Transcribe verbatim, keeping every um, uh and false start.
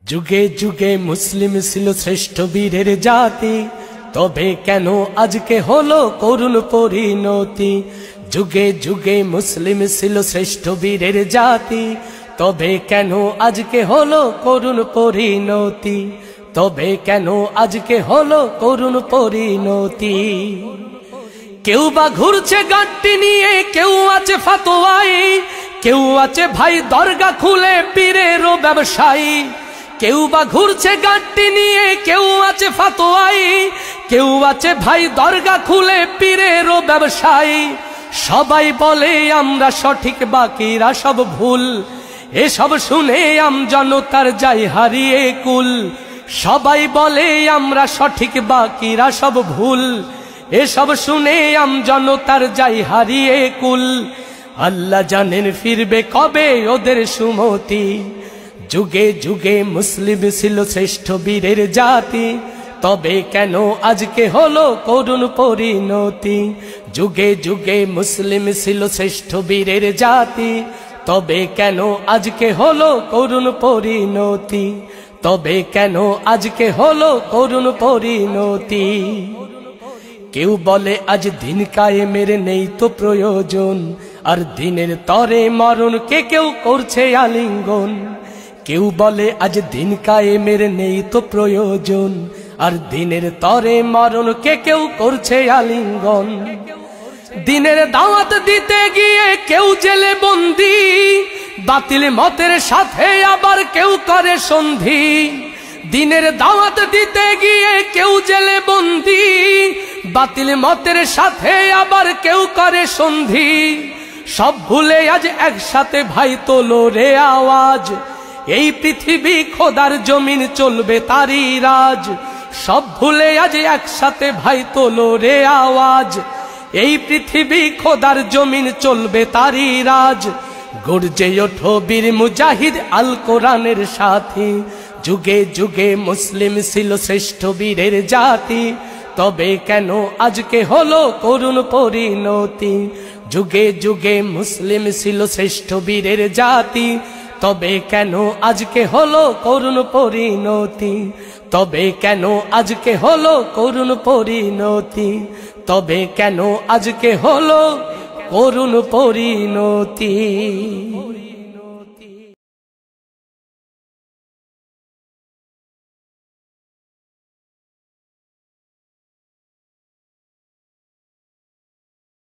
যুগে যুগে মুসলিম ছিল শ্রেষ্ঠ বীরের জাতি, তবে কেন আজকে হলো করুণ পরিণতি। যুগে যুগে মুসলিম ছিল শ্রেষ্ঠ বীরের জাতি, তবে কেন আজকে হলো করুণ পরিণতি। তবে কেন আজকে হলো করুণ পরিণতি। কেউ বা ঘুরছে গাঁটটি নিয়ে, কেউ আছে ফাতোয়াই, কেউ আছে ভাই দরগা খুলে পীরেরও ব্যবসায়ী। কেউ বা ঘুরছে গাঁটটি নিয়ে, কেউ আছে ফাতোয়াই, কেউ আছে ভাই দরগা খুলে পীরেরও ব্যবসায়ী। সবাই বলে আমরা সঠিক, বাকিরা সব ভুল। এসব শুনে আম জনতার যাই হারিয়ে কুল। সবাই বলে আমরা সঠিক, বাকিরা সব ভুল। এসব শুনে আম জনতার যাই হারিয়ে কুল। আল্লাহ জানেন ফিরবে কবে ওদের সুমতি। যুগে যুগে মুসলিম ছিল শ্রেষ্ঠ বীরের জাতি, তবে কেন আজকে হলো করুণ পরিণতি। যুগে যুগে মুসলিম ছিল শ্রেষ্ঠ বীরের জাতি, তবে কেন আজকে হলো করুণ পরিণতি। তবে কেন আজকে হলো করুণ পরিণতি। কেউ বলে আজ দিন কায়েমের নেই তো প্রয়োজন, আর দিনের তরে মরণকে কেউ করছে আলিঙ্গন। কেউ বলে আজ দিন কায়েমের নেই তো প্রয়োজন, আর দিনের তরে মরণকে কেউ করছে আলিঙ্গন। দিনের দাওয়াত দিতে গিয়ে কেউ জেলে বন্দী, বাতিল মতের সাথে আবার কেউ করে সন্ধি। দিনের দাওয়াত দিতে গিয়ে কেউ জেলে বন্দী, বাতিল মতের সাথে আবার কেউ করে সন্ধি। সব ভুলে আজ একসাথে ভাই তোলো রে আওয়াজ, এই পৃথিবী খোদার জমিন চলবে তারই রাজ। সব ভুলে আজ একসাথে ভাই তোলো রে আওয়াজ, এই পৃথিবী খোদার জমিন চলবে তারই রাজ। গর্জে ওঠো বীর মুজাহিদ আল কোরআনের সাথী। যুগে যুগে মুসলিম ছিল শ্রেষ্ঠ বীরের জাতি, তবে কেন আজকে হলো করুণ পরিণতি। যুগে যুগে মুসলিম ছিল শ্রেষ্ঠ বীরের জাতি, তবে কেন আজকে হলো করুণ পরিণতি। তবে কেন আজকে হলো করুণ পরিণতি। তবে কেন আজকে হলো করুণ পরিণতি।